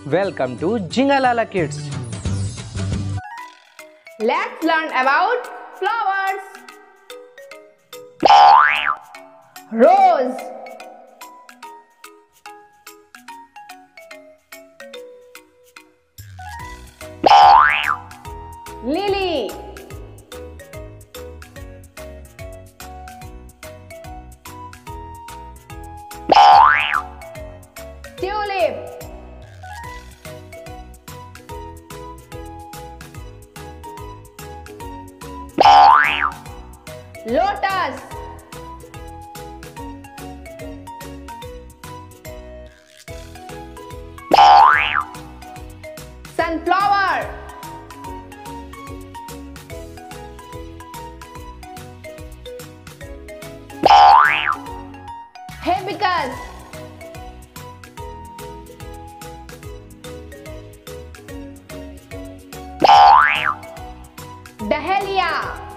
Welcome to JINGA LALA Kids. Let's learn about flowers. Rose, lily, tulip, lotus, sunflower, hibiscus, dahlia,